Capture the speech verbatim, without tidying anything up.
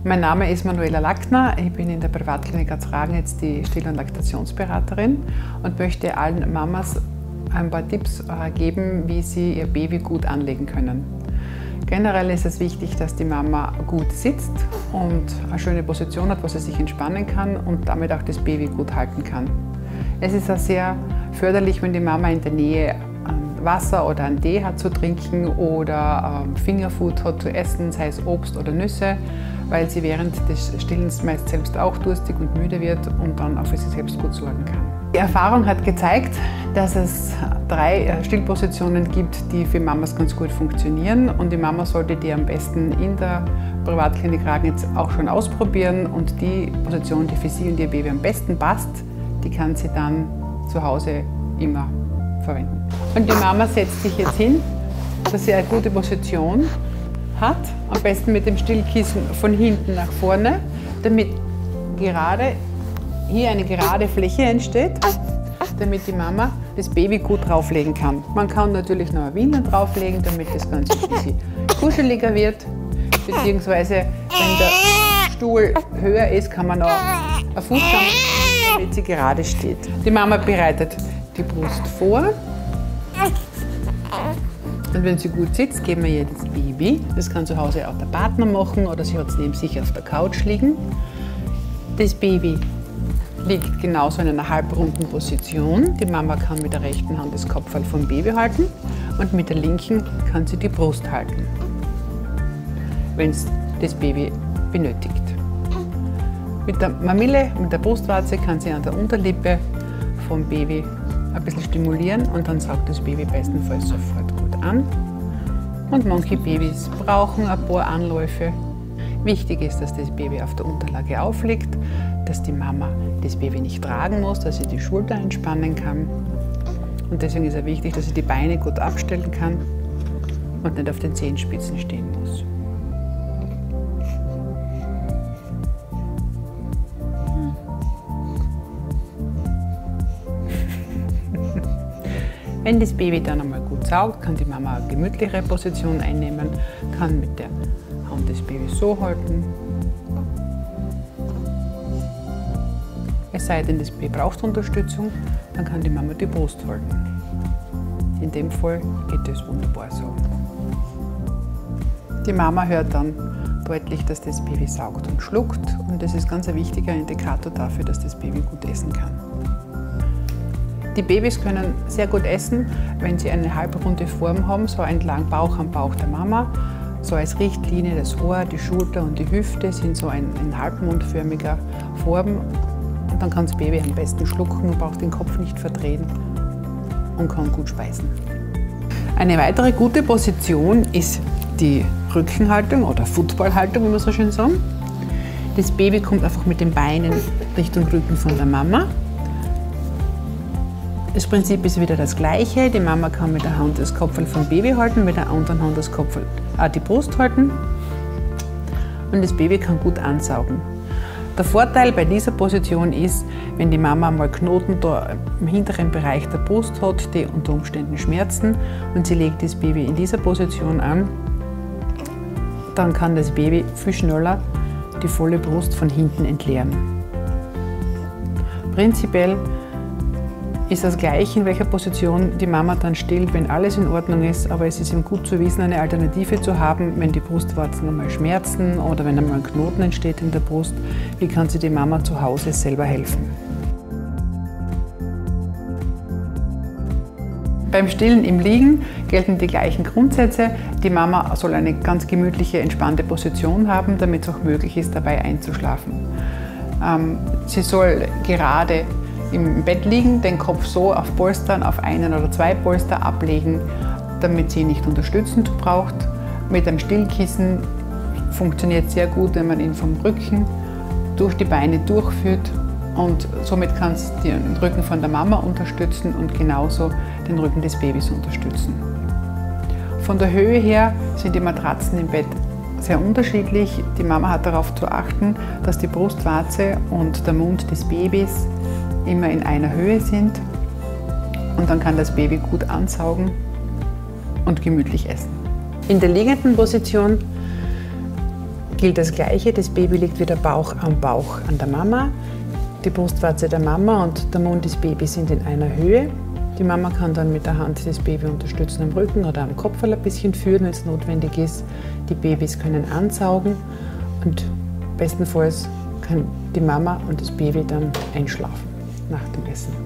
Mein Name ist Manuela Lackner, ich bin in der Privatklinik Arzragenetz die Still- und Laktationsberaterin und möchte allen Mamas ein paar Tipps geben, wie sie ihr Baby gut anlegen können. Generell ist es wichtig, dass die Mama gut sitzt und eine schöne Position hat, wo sie sich entspannen kann und damit auch das Baby gut halten kann. Es ist auch sehr förderlich, wenn die Mama in der Nähe Wasser oder einen Tee hat zu trinken oder Fingerfood hat zu essen, sei es Obst oder Nüsse, weil sie während des Stillens meist selbst auch durstig und müde wird und dann auch für sich selbst gut sorgen kann. Die Erfahrung hat gezeigt, dass es drei Stillpositionen gibt, die für Mamas ganz gut funktionieren und die Mama sollte die am besten in der Privatklinik Ragnitz auch schon ausprobieren und die Position, die für sie und ihr Baby am besten passt, die kann sie dann zu Hause immer verwenden. Und die Mama setzt sich jetzt hin, dass sie eine gute Position hat, am besten mit dem Stillkissen von hinten nach vorne, damit gerade hier eine gerade Fläche entsteht, damit die Mama das Baby gut drauflegen kann. Man kann natürlich noch eine Windel drauflegen, damit das Ganze ein bisschen kuscheliger wird, beziehungsweise wenn der Stuhl höher ist, kann man noch einen Fuß haben, damit sie gerade steht. Die Mama bereitet die Brust vor. Und wenn sie gut sitzt, geben wir ihr das Baby. Das kann zu Hause auch der Partner machen oder sie hat es neben sich auf der Couch liegen. Das Baby liegt genauso in einer halbrunden Position. Die Mama kann mit der rechten Hand das Kopfball vom Baby halten und mit der linken kann sie die Brust halten, wenn es das Baby benötigt. Mit der Mamille, mit der Brustwarze kann sie an der Unterlippe vom Baby ein bisschen stimulieren und dann saugt das Baby bestenfalls sofort gut an. Und manche Babys brauchen ein paar Anläufe. Wichtig ist, dass das Baby auf der Unterlage aufliegt, dass die Mama das Baby nicht tragen muss, dass sie die Schulter entspannen kann. Und deswegen ist es wichtig, dass sie die Beine gut abstellen kann und nicht auf den Zehenspitzen stehen muss. Wenn das Baby dann einmal gut saugt, kann die Mama eine gemütlichere Position einnehmen, kann mit der Hand das Baby so halten. Es sei denn, das Baby braucht Unterstützung, dann kann die Mama die Brust halten. In dem Fall geht das wunderbar so. Die Mama hört dann deutlich, dass das Baby saugt und schluckt und das ist ganz ein wichtiger Indikator dafür, dass das Baby gut essen kann. Die Babys können sehr gut essen, wenn sie eine halbrunde Form haben, so entlang Bauch am Bauch der Mama. So als Richtlinie das Ohr, die Schulter und die Hüfte sind so in, in halbmondförmiger Form. Und dann kann das Baby am besten schlucken und braucht den Kopf nicht verdrehen und kann gut speisen. Eine weitere gute Position ist die Rückenhaltung oder Footballhaltung, wie wir so schön sagen. Das Baby kommt einfach mit den Beinen Richtung Rücken von der Mama. Das Prinzip ist wieder das gleiche. Die Mama kann mit der Hand das Kopfball vom Baby halten, mit der anderen Hand das Kopfball, äh, die Brust halten und das Baby kann gut ansaugen. Der Vorteil bei dieser Position ist, wenn die Mama mal Knoten da im hinteren Bereich der Brust hat, die unter Umständen schmerzen und sie legt das Baby in dieser Position an, dann kann das Baby viel schneller die volle Brust von hinten entleeren. Prinzipiell ist das gleich, in welcher Position die Mama dann stillt, wenn alles in Ordnung ist, aber es ist ihm gut zu wissen, eine Alternative zu haben, wenn die Brustwarzen einmal schmerzen oder wenn einmal ein Knoten entsteht in der Brust, wie kann sie die Mama zu Hause selber helfen. Beim Stillen im Liegen gelten die gleichen Grundsätze. Die Mama soll eine ganz gemütliche, entspannte Position haben, damit es auch möglich ist, dabei einzuschlafen. Ähm, sie soll gerade im Bett liegen, den Kopf so auf Polstern, auf einen oder zwei Polster ablegen, damit sie ihn nicht unterstützend braucht. Mit einem Stillkissen funktioniert sehr gut, wenn man ihn vom Rücken durch die Beine durchführt und somit kann es den Rücken von der Mama unterstützen und genauso den Rücken des Babys unterstützen. Von der Höhe her sind die Matratzen im Bett sehr unterschiedlich. Die Mama hat darauf zu achten, dass die Brustwarze und der Mund des Babys immer in einer Höhe sind und dann kann das Baby gut ansaugen und gemütlich essen. In der liegenden Position gilt das Gleiche. Das Baby liegt wie der Bauch am Bauch an der Mama. Die Brustwarze der Mama und der Mund des Babys sind in einer Höhe. Die Mama kann dann mit der Hand das Baby unterstützen am Rücken oder am Kopf ein bisschen führen, wenn es notwendig ist. Die Babys können ansaugen und bestenfalls kann die Mama und das Baby dann einschlafen nach dem Essen.